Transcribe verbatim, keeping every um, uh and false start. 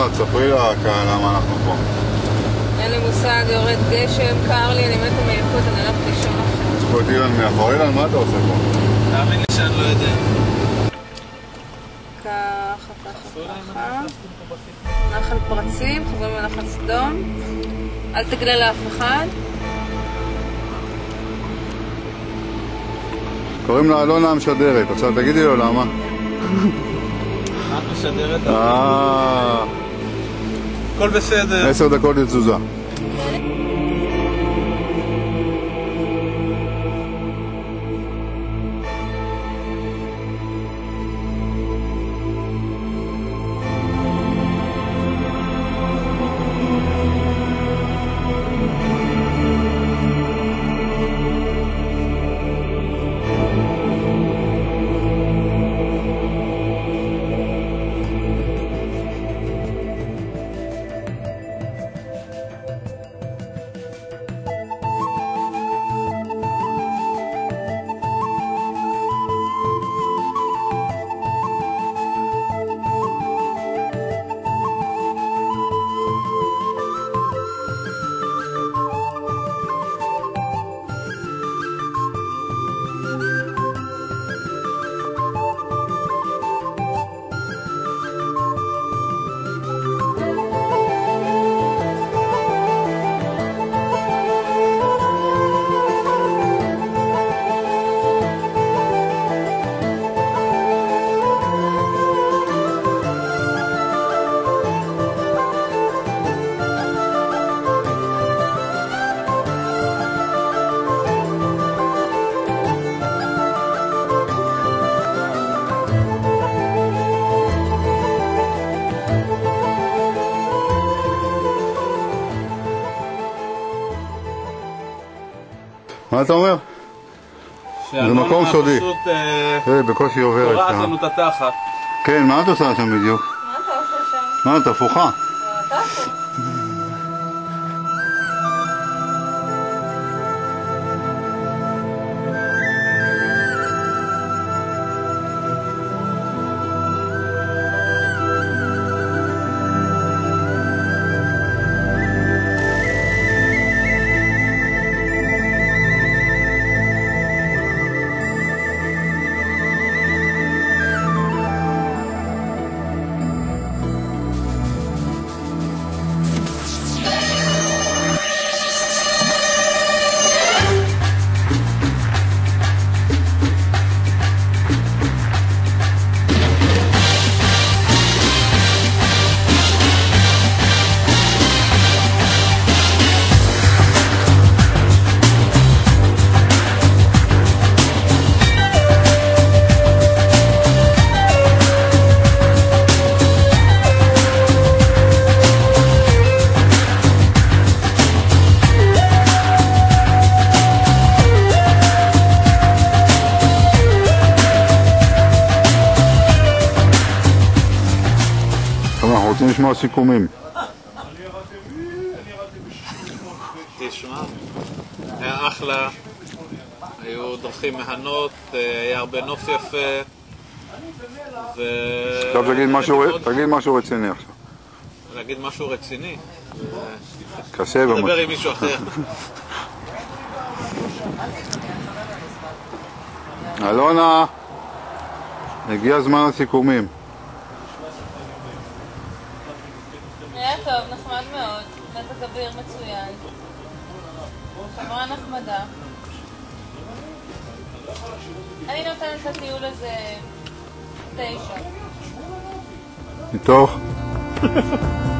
אלונה, תספרי לקהל למה אנחנו פה. אין לי מושג, יורד גשם, קר לי, אני מתה מעייפות, אני הולכת לישון עכשיו. יש פה את אילן מאחורי אילן, מה אתה עושה פה? תאמין לי שאני לא יודע. ככה, ככה, ככה. נחל פרצים, חוזרים לנחל סדום. אל תגלה לאף אחד. קוראים לה אלונה המשדרת, עכשיו תגידי לו למה. את משדרת? אה... הכל בסדר. עשר דקות לתזוזה. מה אתה אומר? זה מקום סודי. זה בקושי עוברת. קורעת לנו את התחת. כן, מה את עושה שם בדיוק? מה אתה עושה שם? מה, את הפוכה? אתה עושה? אנחנו רוצים לשמוע סיכומים. תשמע, היה אחלה, היו דרכים מהנות, היה הרבה נוף יפה. עכשיו תגיד משהו רציני עכשיו. להגיד משהו רציני? קשה במשהו. נדבר עם מישהו אחר. אלונה, הגיע זמן הסיכומים. היה טוב, נחמד מאוד. מזג אוויר מצוין. חברה נחמדה. אני נותנת את הטיול הזה תשע. מתוך?